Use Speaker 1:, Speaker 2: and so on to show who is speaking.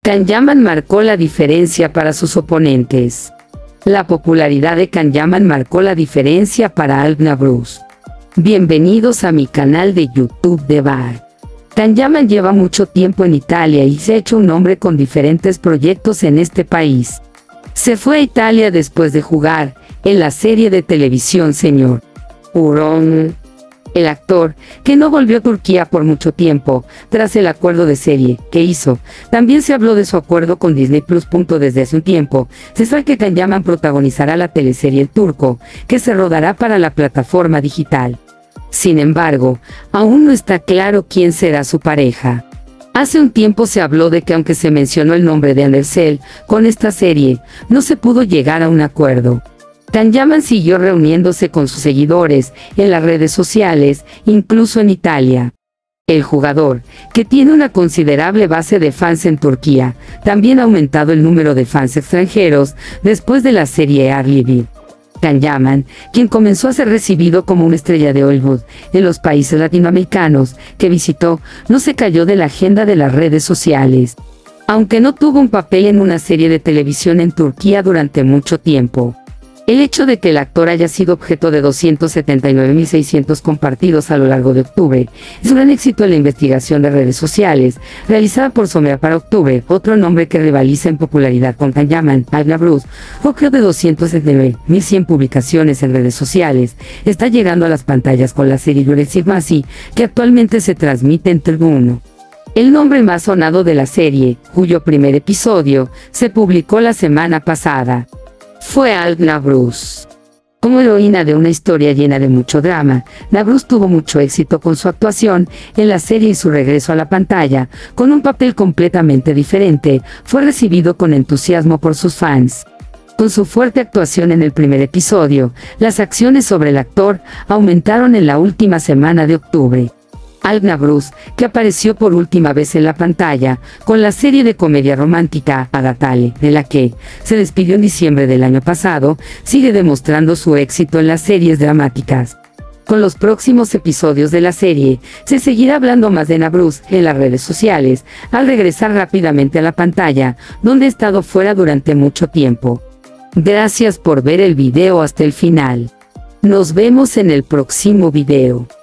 Speaker 1: Can Yaman marcó la diferencia para sus oponentes. La popularidad de Can Yaman marcó la diferencia para Alp Bruce. Bienvenidos a mi canal de YouTube de Bar. Can Yaman lleva mucho tiempo en Italia y se ha hecho un nombre con diferentes proyectos en este país. Se fue a Italia después de jugar en la serie de televisión Señor Hurón. El actor, que no volvió a Turquía por mucho tiempo, tras el acuerdo de serie que hizo. También se habló de su acuerdo con Disney Plus. Desde hace un tiempo, se sabe que Can Yaman protagonizará la teleserie El Turco, que se rodará para la plataforma digital. Sin embargo, aún no está claro quién será su pareja. Hace un tiempo se habló de que aunque se mencionó el nombre de Andersel con esta serie, no se pudo llegar a un acuerdo. Can Yaman siguió reuniéndose con sus seguidores en las redes sociales, incluso en Italia. El jugador, que tiene una considerable base de fans en Turquía, también ha aumentado el número de fans extranjeros después de la serie Arlibi. Can Yaman, quien comenzó a ser recibido como una estrella de Hollywood en los países latinoamericanos que visitó, no se cayó de la agenda de las redes sociales. Aunque no tuvo un papel en una serie de televisión en Turquía durante mucho tiempo. El hecho de que el actor haya sido objeto de 279.600 compartidos a lo largo de octubre es un gran éxito en la investigación de redes sociales realizada por Somera para octubre, otro nombre que rivaliza en popularidad con Can Yaman. Alp Bruce, objeto de 279.100 publicaciones en redes sociales, está llegando a las pantallas con la serie Jurek Masi, que actualmente se transmite en TV1. El nombre más sonado de la serie, cuyo primer episodio se publicó la semana pasada, fue Alp Bruce. Como heroína de una historia llena de mucho drama, Bruce tuvo mucho éxito con su actuación en la serie y su regreso a la pantalla, con un papel completamente diferente, fue recibido con entusiasmo por sus fans. Con su fuerte actuación en el primer episodio, las acciones sobre el actor aumentaron en la última semana de octubre. Alp Bruce, que apareció por última vez en la pantalla, con la serie de comedia romántica Agatale, de la que se despidió en diciembre del año pasado, sigue demostrando su éxito en las series dramáticas. Con los próximos episodios de la serie, se seguirá hablando más de Bruce en las redes sociales, al regresar rápidamente a la pantalla, donde ha estado fuera durante mucho tiempo. Gracias por ver el video hasta el final. Nos vemos en el próximo video.